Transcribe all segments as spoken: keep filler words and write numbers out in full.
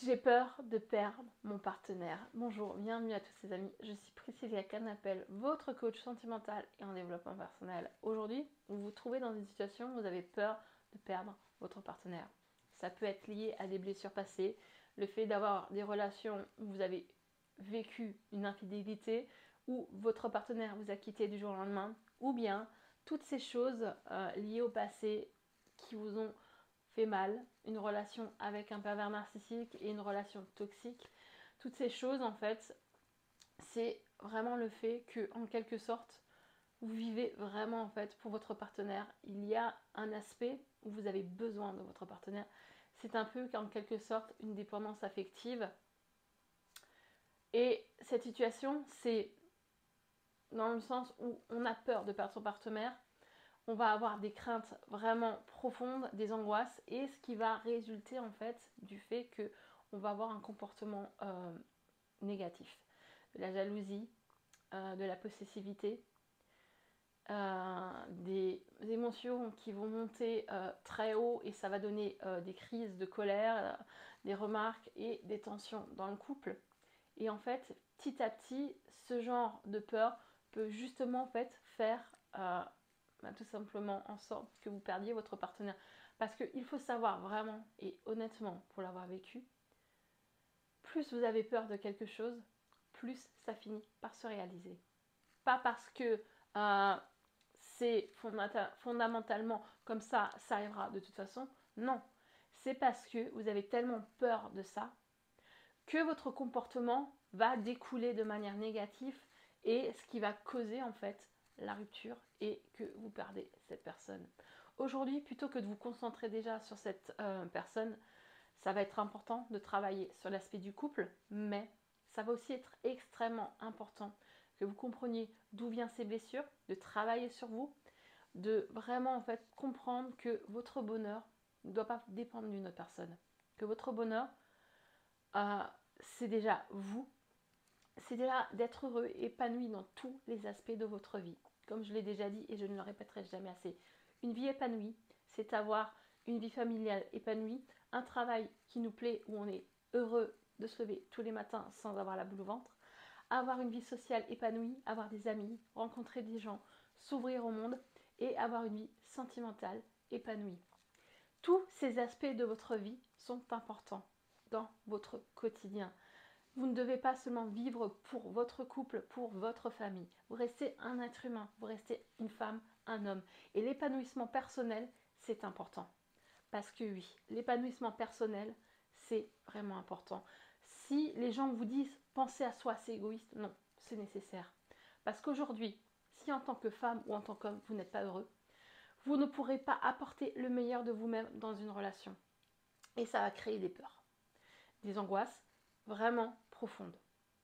J'ai peur de perdre mon partenaire. Bonjour, bienvenue à tous ces amis. Je suis Priscilla Canapel, votre coach sentimental et en développement personnel. Aujourd'hui, vous vous trouvez dans une situation où vous avez peur de perdre votre partenaire. Ça peut être lié à des blessures passées, le fait d'avoir des relations où vous avez vécu une infidélité, où votre partenaire vous a quitté du jour au lendemain, ou bien toutes ces choses euh, liées au passé qui vous ont fait mal, une relation avec un pervers narcissique et une relation toxique. Toutes ces choses, en fait, c'est vraiment le fait que, en quelque sorte, vous vivez vraiment, en fait, pour votre partenaire. Il y a un aspect où vous avez besoin de votre partenaire. C'est un peu, en quelque sorte, une dépendance affective. Et cette situation, c'est dans le sens où on a peur de perdre son partenaire, on va avoir des craintes vraiment profondes, des angoisses, et ce qui va résulter en fait du fait que on va avoir un comportement euh, négatif, de la jalousie, euh, de la possessivité, euh, des émotions qui vont monter euh, très haut et ça va donner euh, des crises de colère, euh, des remarques et des tensions dans le couple. Et en fait, petit à petit, ce genre de peur peut justement en fait faire euh, bah, tout simplement en sorte que vous perdiez votre partenaire. Parce qu'il faut savoir vraiment et honnêtement, pour l'avoir vécu, plus vous avez peur de quelque chose, plus ça finit par se réaliser. Pas parce que euh, c'est fondamentalement comme ça, ça arrivera de toute façon. Non, c'est parce que vous avez tellement peur de ça que votre comportement va découler de manière négative et ce qui va causer en fait la rupture et que vous perdez cette personne. Aujourd'hui, plutôt que de vous concentrer déjà sur cette euh, personne, ça va être important de travailler sur l'aspect du couple, mais ça va aussi être extrêmement important que vous compreniez d'où viennent ces blessures, de travailler sur vous, de vraiment en fait comprendre que votre bonheur ne doit pas dépendre d'une autre personne, que votre bonheur euh, c'est déjà vous, c'est déjà d'être heureux et épanoui dans tous les aspects de votre vie. Comme je l'ai déjà dit et je ne le répéterai jamais assez, une vie épanouie, c'est avoir une vie familiale épanouie, un travail qui nous plaît où on est heureux de se lever tous les matins sans avoir la boule au ventre, avoir une vie sociale épanouie, avoir des amis, rencontrer des gens, s'ouvrir au monde et avoir une vie sentimentale épanouie. Tous ces aspects de votre vie sont importants dans votre quotidien. Vous ne devez pas seulement vivre pour votre couple, pour votre famille. Vous restez un être humain, vous restez une femme, un homme. Et l'épanouissement personnel, c'est important. Parce que oui, l'épanouissement personnel, c'est vraiment important. Si les gens vous disent pensez à soi, c'est égoïste, non, c'est nécessaire. Parce qu'aujourd'hui, si en tant que femme ou en tant qu'homme, vous n'êtes pas heureux, vous ne pourrez pas apporter le meilleur de vous-même dans une relation. Et ça va créer des peurs, des angoisses vraiment profondes.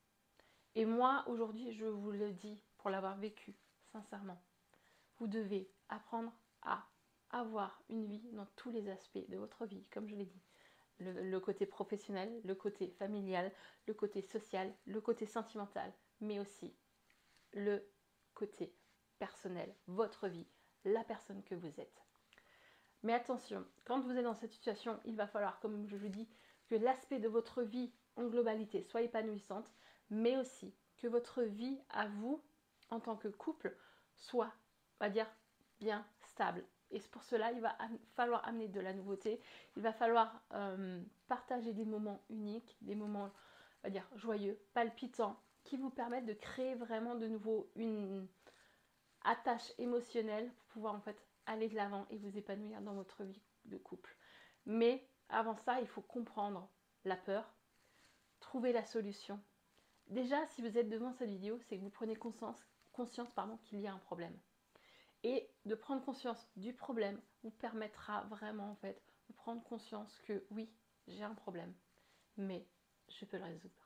Et moi, aujourd'hui, je vous le dis pour l'avoir vécu, sincèrement, vous devez apprendre à avoir une vie dans tous les aspects de votre vie, comme je l'ai dit. Le, le côté professionnel, le côté familial, le côté social, le côté sentimental, mais aussi le côté personnel, votre vie, la personne que vous êtes. Mais attention, quand vous êtes dans cette situation, il va falloir, comme je vous dis, que l'aspect de votre vie en globalité soit épanouissante, mais aussi que votre vie à vous, en tant que couple, soit, on va dire, bien stable. Et pour cela, il va falloir amener de la nouveauté, il va falloir euh, partager des moments uniques, des moments, on va dire, joyeux, palpitants, qui vous permettent de créer vraiment de nouveau une attache émotionnelle pour pouvoir en fait aller de l'avant et vous épanouir dans votre vie de couple. Mais avant ça, il faut comprendre la peur, trouver la solution. Déjà, si vous êtes devant cette vidéo, c'est que vous prenez conscience, conscience pardon, qu'il y a un problème. Et de prendre conscience du problème vous permettra vraiment en fait de prendre conscience que oui, j'ai un problème, mais je peux le résoudre.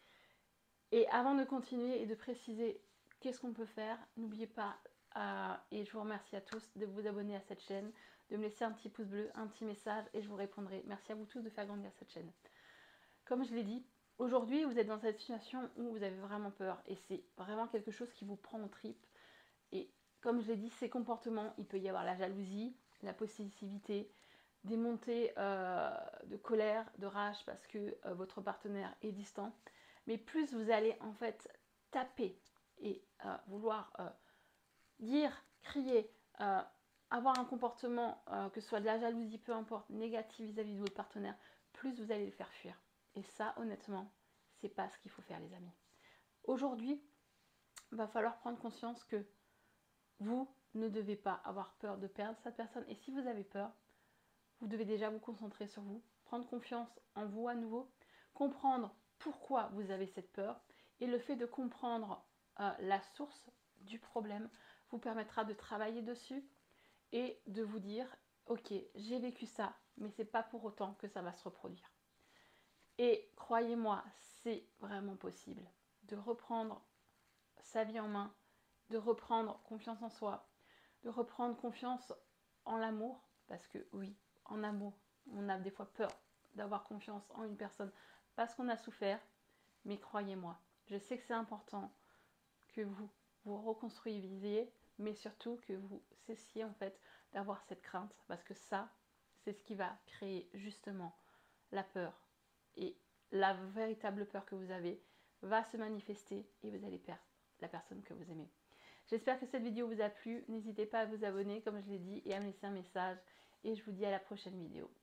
Et avant de continuer et de préciser qu'est-ce qu'on peut faire, n'oubliez pas, euh, et je vous remercie à tous de vous abonner à cette chaîne, de me laisser un petit pouce bleu, un petit message et je vous répondrai. Merci à vous tous de faire grandir cette chaîne. Comme je l'ai dit, aujourd'hui vous êtes dans cette situation où vous avez vraiment peur et c'est vraiment quelque chose qui vous prend en tripes. Et comme je l'ai dit, ces comportements, il peut y avoir la jalousie, la possessivité, des montées euh, de colère, de rage parce que euh, votre partenaire est distant, mais plus vous allez en fait taper et euh, vouloir euh, dire, crier, euh, avoir un comportement, euh, que ce soit de la jalousie, peu importe, négatif vis-à-vis de votre partenaire, plus vous allez le faire fuir. Et ça, honnêtement, c'est pas ce qu'il faut faire, les amis. Aujourd'hui, il va falloir prendre conscience que vous ne devez pas avoir peur de perdre cette personne. Et si vous avez peur, vous devez déjà vous concentrer sur vous, prendre confiance en vous à nouveau, comprendre pourquoi vous avez cette peur. Et le fait de comprendre euh, la source du problème vous permettra de travailler dessus et de vous dire, ok, j'ai vécu ça, mais c'est pas pour autant que ça va se reproduire. Et croyez-moi, c'est vraiment possible de reprendre sa vie en main, de reprendre confiance en soi, de reprendre confiance en l'amour, parce que oui, en amour, on a des fois peur d'avoir confiance en une personne parce qu'on a souffert, mais croyez-moi, je sais que c'est important que vous vous reconstruisiez, mais surtout que vous cessiez en fait d'avoir cette crainte, parce que ça, c'est ce qui va créer justement la peur. Et la véritable peur que vous avez va se manifester et vous allez perdre la personne que vous aimez. J'espère que cette vidéo vous a plu. N'hésitez pas à vous abonner, comme je l'ai dit, et à me laisser un message. Et je vous dis à la prochaine vidéo.